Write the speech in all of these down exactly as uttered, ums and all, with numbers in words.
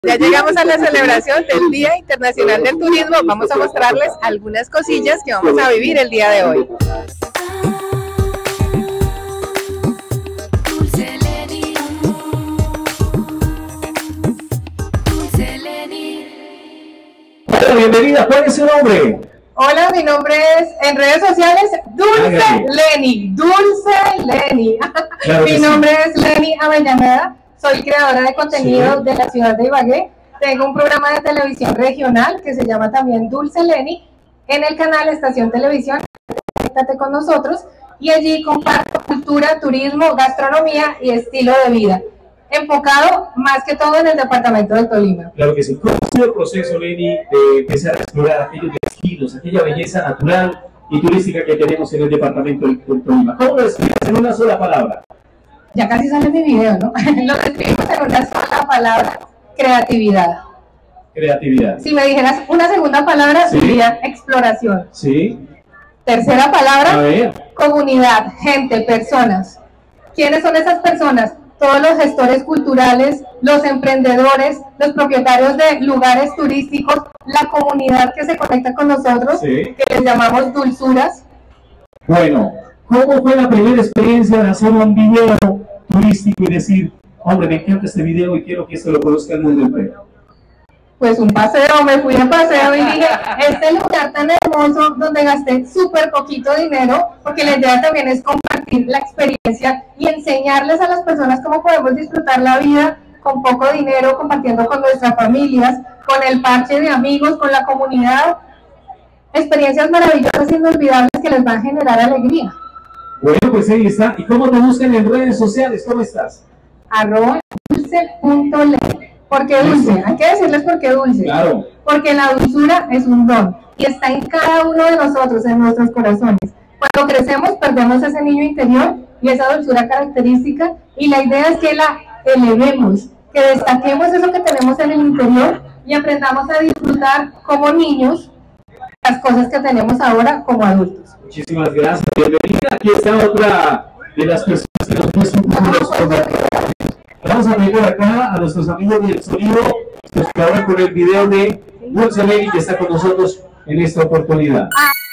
Ya llegamos a la celebración del Día Internacional del Turismo. Vamos a mostrarles algunas cosillas que vamos a vivir el día de hoy. Hola, bienvenida. ¿Cuál es su nombre? Hola, mi nombre es, en redes sociales, Dulce Leni. Dulce Leni. Claro Mi sí. nombre es Leni Avellaneda. Soy creadora de contenido Sí. de la ciudad de Ibagué. Tengo un programa de televisión regional que se llama también Dulce Leni en el canal Estación Televisión. Conéctate con nosotros y allí comparto cultura, turismo, gastronomía y estilo de vida, enfocado más que todo en el departamento del Tolima. Claro que sí. ¿Cómo ha sido el proceso, Leni, de empezar a explorar aquellos destinos, aquella belleza natural y turística que tenemos en el departamento del, del Tolima? ¿Cómo lo describes en una sola palabra? Ya casi sale mi video, ¿no? Lo describimos en una sola palabra: creatividad. Creatividad. Si me dijeras una segunda palabra, Sí. diría exploración. Sí. Tercera A palabra, ver. comunidad, gente, personas. ¿Quiénes son esas personas? Todos los gestores culturales, los emprendedores, los propietarios de lugares turísticos, la comunidad que se conecta con nosotros, Sí. que les llamamos dulzuras. Bueno, ¿cómo fue la primera experiencia de hacer un video turístico y decir, hombre, me encanta este video y quiero que esto lo conozca el mundo entero? Pues un paseo, me fui de paseo y dije, este lugar tan hermoso donde gasté súper poquito dinero, porque la idea también es compartir la experiencia y enseñarles a las personas cómo podemos disfrutar la vida con poco dinero, compartiendo con nuestras familias, con el parche de amigos, con la comunidad. Experiencias maravillosas e inolvidables que les van a generar alegría. Bueno, pues ahí está. ¿Y cómo te buscan en redes sociales? ¿Cómo estás? Arroba dulce punto leni. ¿Por qué dulce? Hay que decirles por qué dulce. Claro. Porque la dulzura es un don y está en cada uno de nosotros, en nuestros corazones. Cuando crecemos perdemos ese niño interior y esa dulzura característica, y la idea es que la elevemos, que destaquemos eso que tenemos en el interior y aprendamos a disfrutar como niños las cosas que tenemos ahora como adultos. Muchísimas gracias. Bienvenida. Aquí está otra de las personas que nos muestran un poco los comentarios. Vamos a venir acá a nuestros amigos del sonido, que ahora con el video de Dulce Leni, que está con nosotros en esta oportunidad.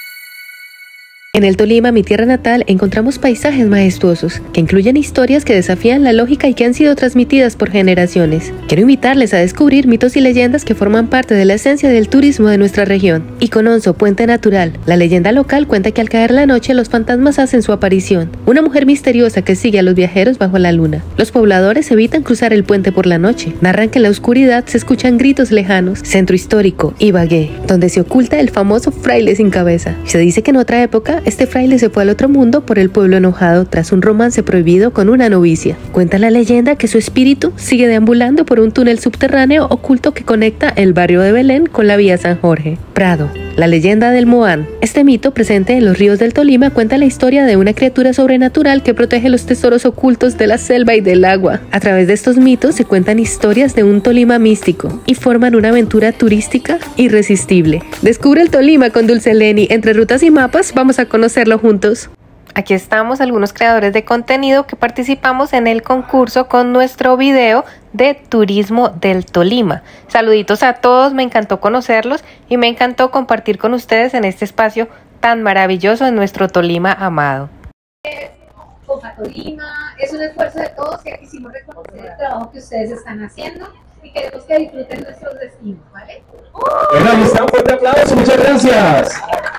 En el Tolima, mi tierra natal, encontramos paisajes majestuosos que incluyen historias que desafían la lógica y que han sido transmitidas por generaciones. Quiero invitarles a descubrir mitos y leyendas que forman parte de la esencia del turismo de nuestra región. Icononso, Puente Natural. La leyenda local cuenta que al caer la noche los fantasmas hacen su aparición. Una mujer misteriosa que sigue a los viajeros bajo la luna. Los pobladores evitan cruzar el puente por la noche. Narran que en la oscuridad se escuchan gritos lejanos. Centro histórico, Ibagué, donde se oculta el famoso fraile sin cabeza. Se dice que en otra época este fraile se fue al otro mundo por el pueblo enojado tras un romance prohibido con una novicia. Cuenta la leyenda que su espíritu sigue deambulando por un túnel subterráneo oculto que conecta el barrio de Belén con la vía San Jorge. Prado, la leyenda del Moán. Este mito, presente en los ríos del Tolima, cuenta la historia de una criatura sobrenatural que protege los tesoros ocultos de la selva y del agua. A través de estos mitos se cuentan historias de un Tolima místico y forman una aventura turística irresistible. Descubre el Tolima con Dulce Leni. Entre rutas y mapas vamos a conocerlo juntos. Aquí estamos algunos creadores de contenido que participamos en el concurso con nuestro video de turismo del Tolima. Saluditos a todos, me encantó conocerlos y me encantó compartir con ustedes en este espacio tan maravilloso en nuestro Tolima amado. Copa Tolima, es un esfuerzo de todos que quisimos reconocer el trabajo que ustedes están haciendo y queremos que disfruten nuestros destinos, ¿vale? Bueno, ahí está, un fuerte aplauso, muchas gracias.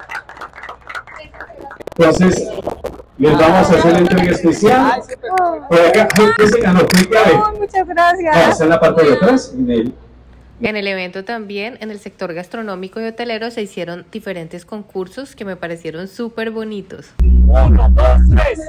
Entonces, les vamos a hacer la entrega especial. Por acá, ¿qué se ganó? ¿Qué cabe? Muchas gracias. Vamos a la parte de atrás. En el... En el evento también, en el sector gastronómico y hotelero, se hicieron diferentes concursos que me parecieron súper bonitos. Uno, dos, tres.